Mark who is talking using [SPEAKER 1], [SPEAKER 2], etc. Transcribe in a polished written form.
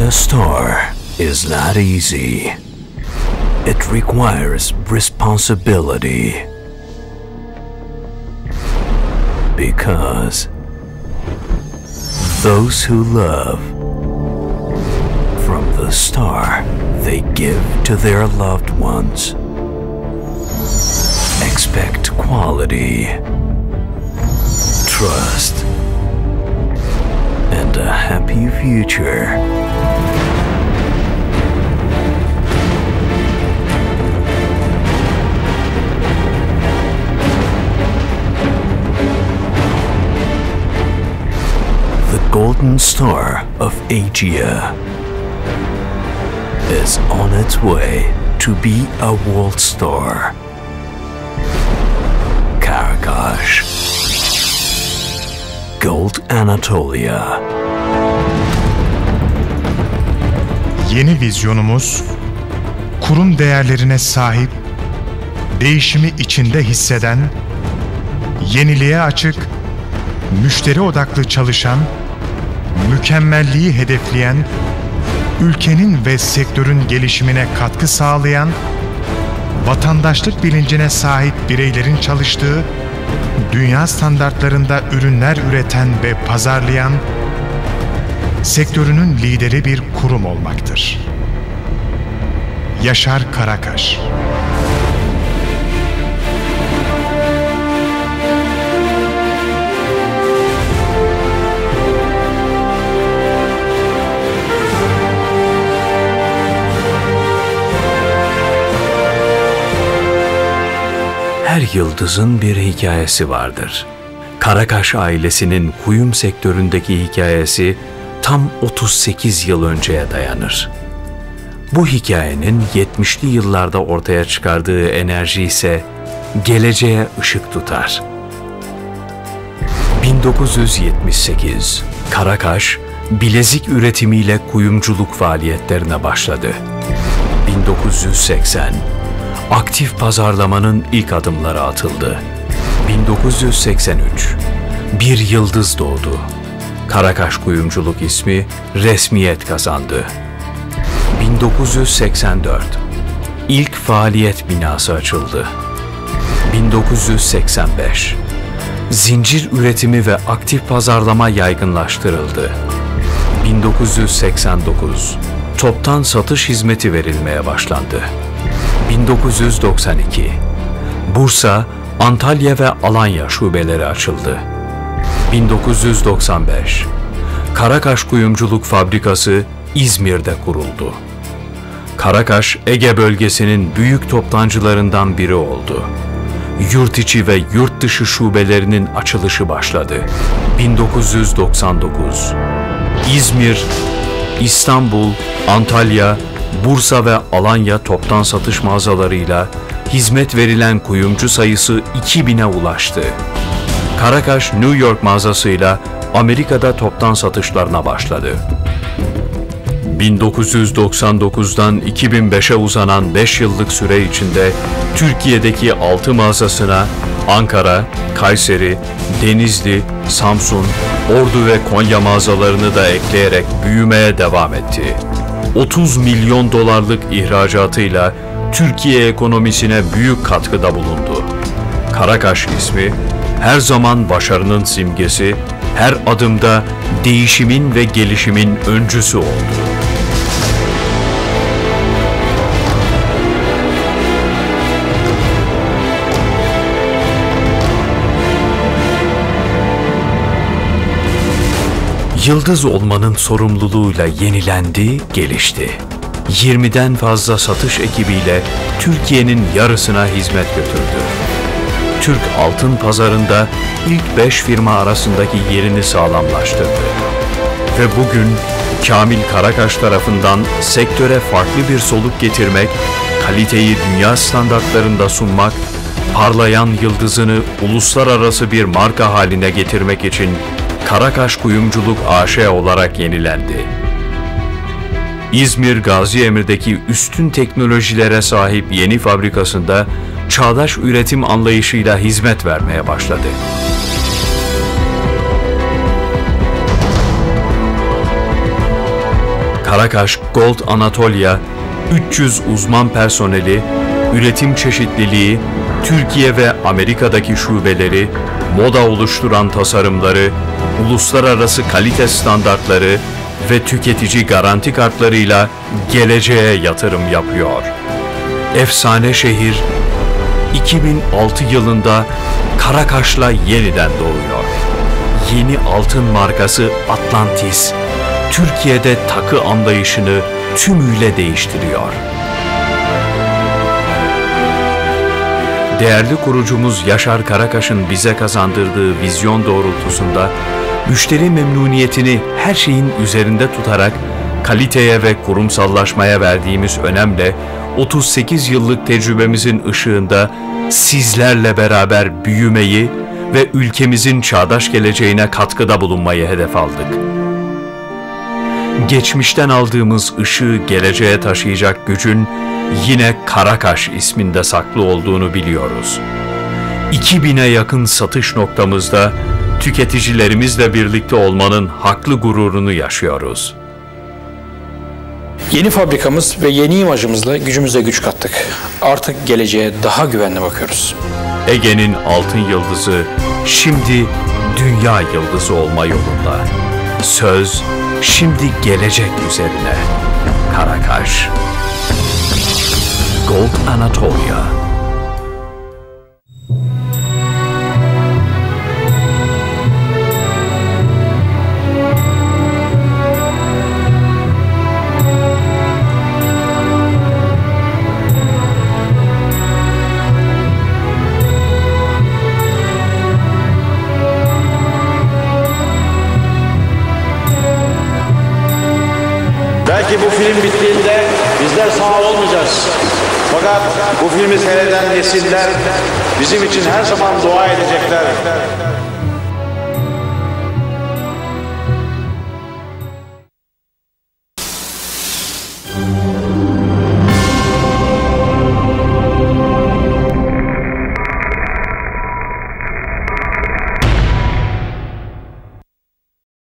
[SPEAKER 1] a star is not easy. It requires responsibility. Because those who love, from the star they give to their loved ones, expect quality, trust, and a happy future. The Golden Star of Aegea is on its way to be a world star. Karakash, Gold Anatolia.
[SPEAKER 2] Yeni vizyonumuz, kurum değerlerine sahip, değişimi içinde hisseden, yeniliğe açık, müşteri odaklı çalışan, mükemmelliği hedefleyen, ülkenin ve sektörün gelişimine katkı sağlayan, vatandaşlık bilincine sahip bireylerin çalıştığı, dünya standartlarında ürünler üreten ve pazarlayan, sektörünün lideri bir kurum olmaktır. Yaşar Karakaş.
[SPEAKER 1] Her yıldızın bir hikayesi vardır. Karakaş ailesinin kuyum sektöründeki hikayesi tam 38 yıl önceye dayanır. Bu hikayenin 70'li yıllarda ortaya çıkardığı enerji ise geleceğe ışık tutar. 1978, Karakaş, bilezik üretimiyle kuyumculuk faaliyetlerine başladı. 1980, aktif pazarlamanın ilk adımları atıldı. 1983, bir yıldız doğdu. Karakaş Kuyumculuk ismi resmiyet kazandı. 1984, ilk faaliyet binası açıldı. 1985, zincir üretimi ve aktif pazarlama yaygınlaştırıldı. 1989, toptan satış hizmeti verilmeye başlandı. 1992, Bursa, Antalya ve Alanya şubeleri açıldı. 1995, Karakaş Kuyumculuk Fabrikası İzmir'de kuruldu. Karakaş, Ege bölgesinin büyük toptancılarından biri oldu. Yurt içi ve yurt dışı şubelerinin açılışı başladı. 1999, İzmir, İstanbul, Antalya, Bursa ve Alanya toptan satış mağazalarıyla hizmet verilen kuyumcu sayısı 2000'e ulaştı. Karakaş, New York mağazasıyla Amerika'da toptan satışlarına başladı. 1999'dan 2005'e uzanan 5 yıllık süre içinde Türkiye'deki 6 mağazasına Ankara, Kayseri, Denizli, Samsun, Ordu ve Konya mağazalarını da ekleyerek büyümeye devam etti. 30 milyon dolarlık ihracatıyla Türkiye ekonomisine büyük katkıda bulundu. Karakaş ismi her zaman başarının simgesi, her adımda değişimin ve gelişimin öncüsü oldu. Yıldız olmanın sorumluluğuyla yenilendi, gelişti. 20'den fazla satış ekibiyle Türkiye'nin yarısına hizmet götürdü. Türk altın pazarında ilk 5 firma arasındaki yerini sağlamlaştırdı. Ve bugün Kamil Karakaş tarafından sektöre farklı bir soluk getirmek, kaliteyi dünya standartlarında sunmak, parlayan yıldızını uluslararası bir marka haline getirmek için Karakaş Kuyumculuk AŞ olarak yenilendi. İzmir Gaziemir'deki üstün teknolojilere sahip yeni fabrikasında çağdaş üretim anlayışıyla hizmet vermeye başladı. Karakaş Gold Anatolia, 300 uzman personeli, üretim çeşitliliği, Türkiye ve Amerika'daki şubeleri, moda oluşturan tasarımları, uluslararası kalite standartları ve tüketici garanti kartlarıyla geleceğe yatırım yapıyor. Efsane şehir 2006 yılında Karakaş'la yeniden doğuyor. Yeni altın markası Atlantis, Türkiye'de takı anlayışını tümüyle değiştiriyor. Değerli kurucumuz Yaşar Karakaş'ın bize kazandırdığı vizyon doğrultusunda müşteri memnuniyetini her şeyin üzerinde tutarak kaliteye ve kurumsallaşmaya verdiğimiz önemle 38 yıllık tecrübemizin ışığında sizlerle beraber büyümeyi ve ülkemizin çağdaş geleceğine katkıda bulunmayı hedef aldık. Geçmişten aldığımız ışığı geleceğe taşıyacak gücün yine Karakaş isminde saklı olduğunu biliyoruz. 2000'e yakın satış noktamızda tüketicilerimizle birlikte olmanın haklı gururunu yaşıyoruz.
[SPEAKER 3] Yeni fabrikamız ve yeni imajımızla gücümüze güç kattık. Artık geleceğe daha güvenli bakıyoruz.
[SPEAKER 1] Ege'nin altın yıldızı şimdi dünya yıldızı olma yolunda. Söz şimdi gelecek üzerine. Karakaş. Gold Anatolia.
[SPEAKER 4] Belki bu film bittiğinde bizler sağ olmayacağız. Fakat bu filmi seyreden nesiller bizim için her zaman dua edecekler.